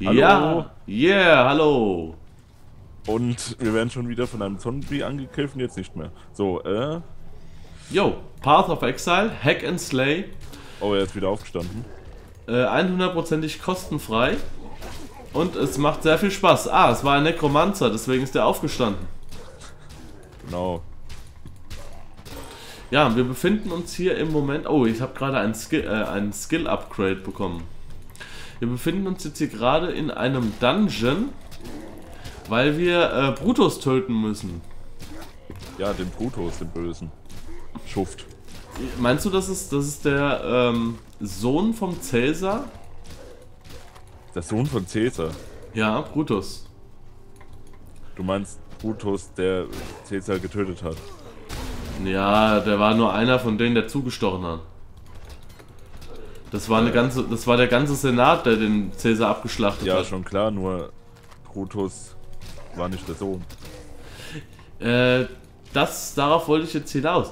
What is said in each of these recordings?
Hallo. Ja, yeah, hallo. Und wir werden schon wieder von einem Zombie angegriffen, jetzt nicht mehr. So, Yo, Path of Exile, Hack and Slay, oh, er ist wieder aufgestanden. 100%ig kostenfrei und es macht sehr viel Spaß. Ah, es war ein Necromancer, deswegen ist er aufgestanden. Genau. Ja, wir befinden uns hier im Moment... Oh, ich habe gerade ein Skill-Upgrade bekommen. Wir befinden uns jetzt hier gerade in einem Dungeon, weil wir Brutus töten müssen. Ja, den Brutus, den Bösen. Schuft. Meinst du, das ist der Sohn vom Cäsar? Der Sohn von Caesar. Ja, Brutus. Du meinst Brutus, der Caesar getötet hat. Ja, der war nur einer von denen, der zugestochen hat. Das war der ganze Senat, der den Cäsar abgeschlachtet hat. Ja, schon klar, nur Brutus war nicht der Sohn. Darauf wollte ich jetzt hinaus.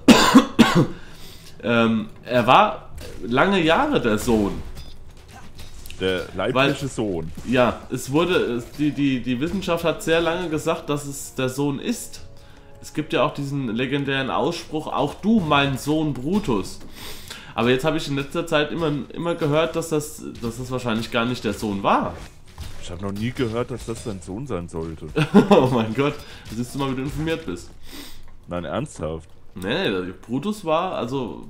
Er war lange Jahre der Sohn. Der leibliche Sohn. Ja, die Wissenschaft hat sehr lange gesagt, dass es der Sohn ist. Es gibt ja auch diesen legendären Ausspruch, auch du, mein Sohn Brutus. Aber jetzt habe ich in letzter Zeit immer gehört, dass das wahrscheinlich gar nicht der Sohn war. Ich habe noch nie gehört, dass das sein Sohn sein sollte. Oh mein Gott, siehst du mal, wie du informiert bist. Nein, ernsthaft. Nee, Brutus war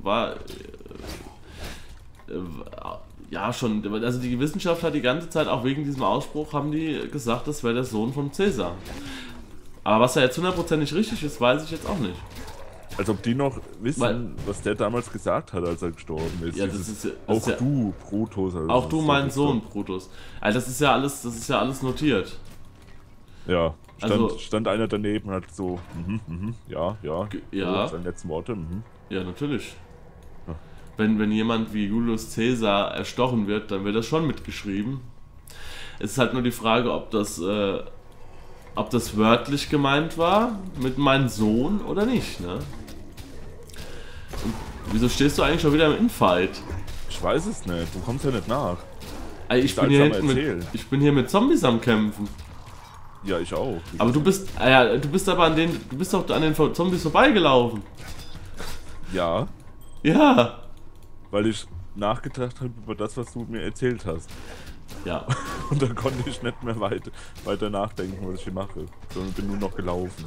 ja schon, also die Wissenschaft hat die ganze Zeit, auch wegen diesem Ausspruch, haben die gesagt, das wäre der Sohn von Cäsar. Aber was da jetzt hundertprozentig richtig ist, weiß ich jetzt auch nicht. Als ob die noch wissen, was der damals gesagt hat, als er gestorben ist. Ja, auch du, Brutus. Also auch du, mein Sohn, Brutus. Also das ist ja alles notiert. Ja, Also, stand einer daneben und hat so, ja. Ja. So, seine letzten Worte, Ja, natürlich. Ja. Wenn jemand wie Julius Caesar erstochen wird, dann wird das schon mitgeschrieben. Es ist halt nur die Frage, ob das wörtlich gemeint war, mit meinem Sohn oder nicht, ne? Und wieso stehst du eigentlich schon wieder im Infight? Ich weiß es nicht, du kommst ja nicht nach. Ey, ich bin hier mit Zombies am Kämpfen. Ja, ich auch. Aber du bist doch an den Zombies vorbeigelaufen. Ja, Ja. weil ich nachgedacht habe über das, was du mir erzählt hast. Ja. Und dann konnte ich nicht mehr weiter nachdenken, was ich hier mache. Sondern bin nur noch gelaufen.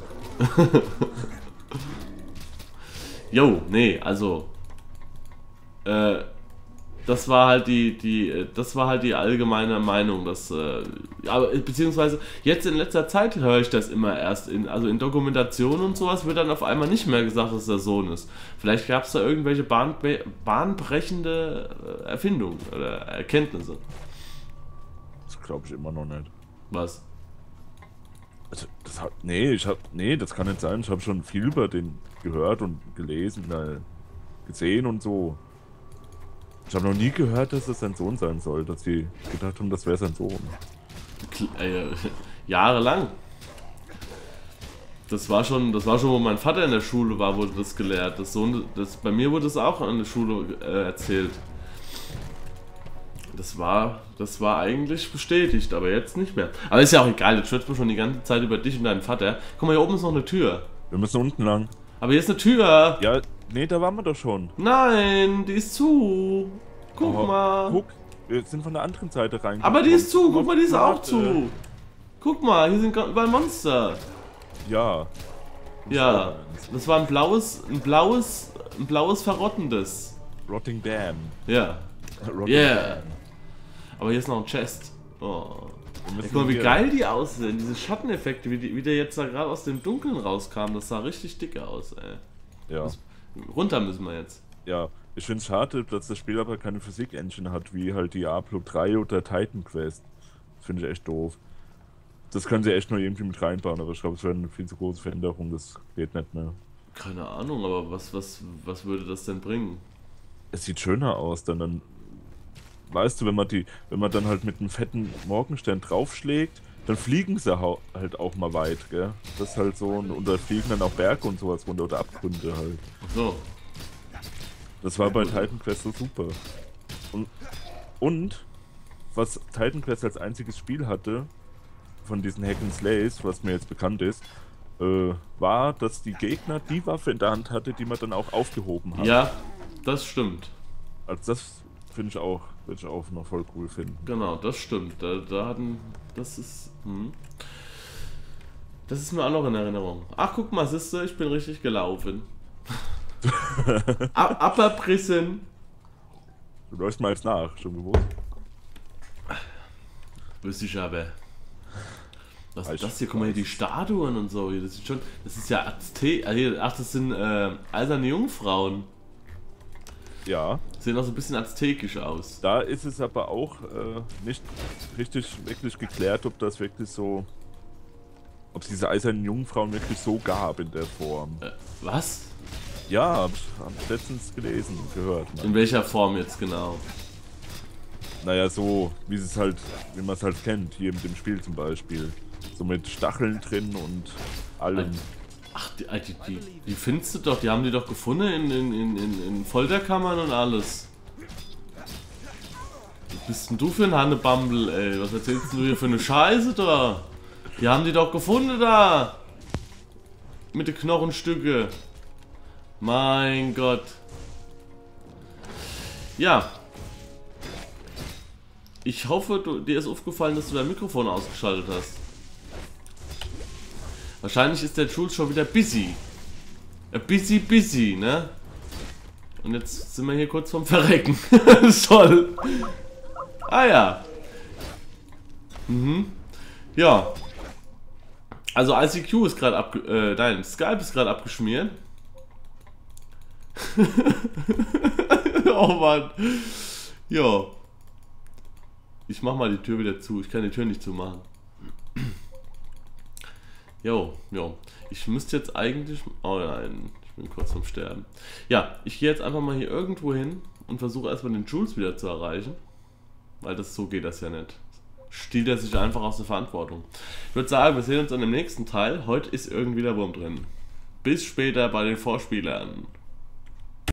Jo, nee, also das war halt die allgemeine Meinung, dass beziehungsweise jetzt in letzter Zeit höre ich das immer erst also in Dokumentationen und sowas wird dann auf einmal nicht mehr gesagt, dass der Sohn ist. Vielleicht gab es da irgendwelche bahnbrechende Erfindungen oder Erkenntnisse. Das glaube ich immer noch nicht. Was? Also, das kann nicht sein. Ich habe schon viel über den gehört und gelesen, gesehen und so. Ich habe noch nie gehört, dass es sein Sohn sein soll, dass sie gedacht haben, das wäre sein Sohn. Jahrelang. Das war schon, wo mein Vater in der Schule war, wurde das gelehrt. Bei mir wurde es auch an der Schule erzählt. Das war eigentlich bestätigt, aber jetzt nicht mehr. Aber ist ja auch egal, jetzt schwätzt man schon die ganze Zeit über dich und deinen Vater. Guck mal, hier oben ist noch eine Tür. Wir müssen unten lang. Aber hier ist eine Tür. Ja, nee, da waren wir doch schon. Nein, die ist zu. Guck mal. Guck, wir sind von der anderen Seite reingekommen. Aber die ist zu, guck mal, die ist auch zu. Guck mal, hier sind überall Monster. Ja. Ja, das war ein blaues verrottendes. Rotting Dam. Ja. Yeah. Aber hier ist noch ein Chest. Oh. Ey, guck mal, wie geil die aussehen, diese Schatteneffekte, wie der jetzt da gerade aus dem Dunkeln rauskam, das sah richtig dick aus, ey. Ja. Runter müssen wir jetzt. Ja, ich finde es schade, dass das Spiel aber keine Physik-Engine hat, wie halt Diablo 3 oder Titan Quest. Das finde ich echt doof. Das können sie echt nur irgendwie mit reinbauen, aber ich glaube, es wäre eine viel zu große Veränderung, das geht nicht mehr. Keine Ahnung, aber was würde das denn bringen? Es sieht schöner aus, dann weißt du, wenn man dann halt mit einem fetten Morgenstern draufschlägt, dann fliegen sie halt auch mal weit, gell? Das ist halt so, und da fliegen dann auch Berge und sowas runter oder Abgründe halt. Ach so. Das war bei Titan Quest so super. Und was Titan Quest als einziges Spiel hatte, von diesen Hack and Slays, was mir jetzt bekannt ist, war, dass die Gegner die Waffe in der Hand hatte, die man dann auch aufgehoben hat. Ja, das stimmt. Also das finde ich auch, würde ich auch noch voll cool finden. Genau, das stimmt. Das ist mir auch noch in Erinnerung. Ach, guck mal, siehste, ich bin richtig gelaufen. Aberprissen. Du läufst mal jetzt nach, schon bewusst. Wüsste ich aber. Was ist das hier? Guck mal hier, die Statuen und so. Das ist ja ach, das sind eiserne Jungfrauen. Ja. Sehen auch so ein bisschen aztekisch aus. Da ist es aber auch nicht richtig wirklich geklärt, ob das wirklich so, ob es diese eisernen Jungfrauen wirklich so gab in der Form. Was? Ja, hab ich letztens gelesen und gehört. Ne? In welcher Form jetzt genau? Naja, so wie man es halt kennt, hier mit dem Spiel zum Beispiel. So mit Stacheln drin und allem. Ach, die findest du doch, die haben die doch gefunden in Folterkammern und alles. Was bist denn du für ein Hannebumble, ey? Was erzählst du hier für eine Scheiße da? Die haben die doch gefunden da! Mit den Knochenstücke. Mein Gott. Ja. Ich hoffe, dir ist aufgefallen, dass du dein Mikrofon ausgeschaltet hast. Wahrscheinlich ist der Jules schon wieder busy. Busy, ne? Und jetzt sind wir hier kurz vorm Verrecken. Toll. Ah ja. Ja. Also ICQ ist gerade nein, Skype ist gerade abgeschmiert. Oh Mann. Ja. Ich mach mal die Tür wieder zu. Ich kann die Tür nicht zumachen. Jo. Ich müsste jetzt eigentlich... Oh nein, ich bin kurz vorm Sterben. Ja, ich gehe jetzt einfach mal hier irgendwo hin und versuche erstmal den Jules wieder zu erreichen. Weil so geht das ja nicht. Stiehlt er sich einfach aus der Verantwortung. Ich würde sagen, wir sehen uns an dem nächsten Teil. Heute ist irgendwie der Wurm drin. Bis später bei den Vorspielern.